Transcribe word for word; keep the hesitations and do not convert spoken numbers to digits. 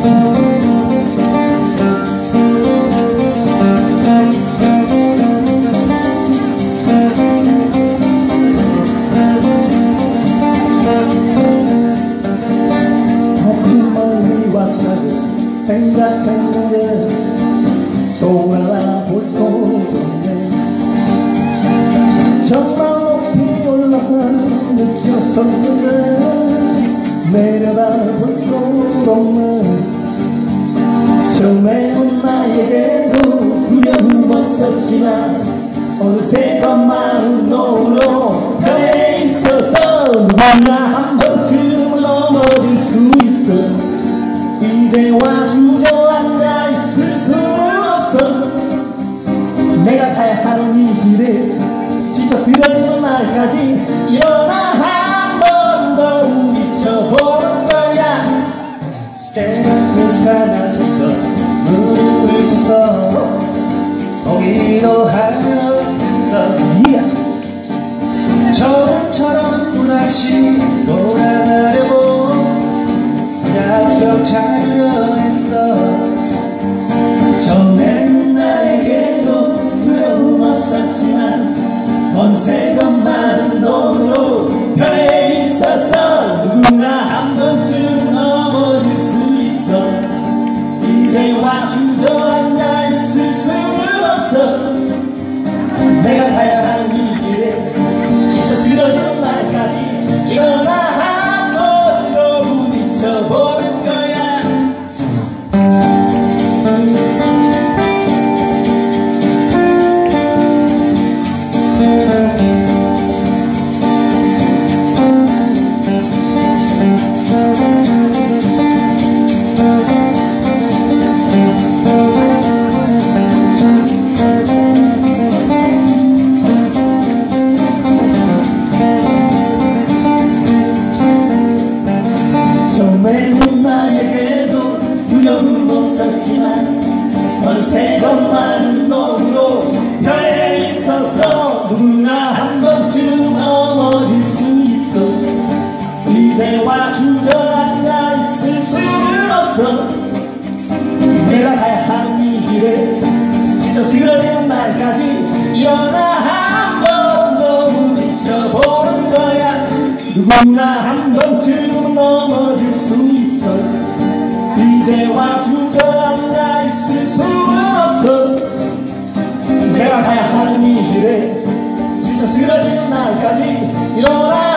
생각했는데 또 알아보고 있네. 정말 높이 올라가 느꼈었는데 내려다볼 수 없는 처음에 온 나에게도 두려움 없었지만 어느새 더 많은 노로 변해 있어서 누구나 한 번쯤은 넘어질 수 있어. 이제와 주저앉아 있을 수는 없어. 내가 가야 하는 이 길에 지쳐 쓰러지는 날까지 일어나 한 번 더 부딪혀보는 거야. 때는 사라졌어. 눈을 부서 포기도 하면서 yeah. 저번처럼 또다시 돌아가려고 약속 잡려 했어. 처음엔 나에게도 두려움 없었지만 어느새 더 많은 돈으로 변해 있어서 누구나 한 번쯤 넘어질 수 있어. 이제와 주저앉아 있을 수는 없어. 내가 가야 하는 이 길에 지쳐 쓰러지는 날까지 일어나 한 번 더 부딪혀보는 거야. 처음에는 나에게도 두려움 없었지만 어느새 더 많은 노로 변해 있어서 누구나 한 번쯤 넘어질 수 있어. 이제와 주저앉아 있을 수는 없어. 내가 가야 하는 이 길에 지쳐 쓰러지는 날까지 일어나 한 번 더 부딪혀보는 거야. 누구나 한 번쯤 넘어질 수 있어. 이제와 주저앉아 있을 수는 없어. 내가 가야 하는 이 길에 지쳐 쓰러지는 날까지 일어나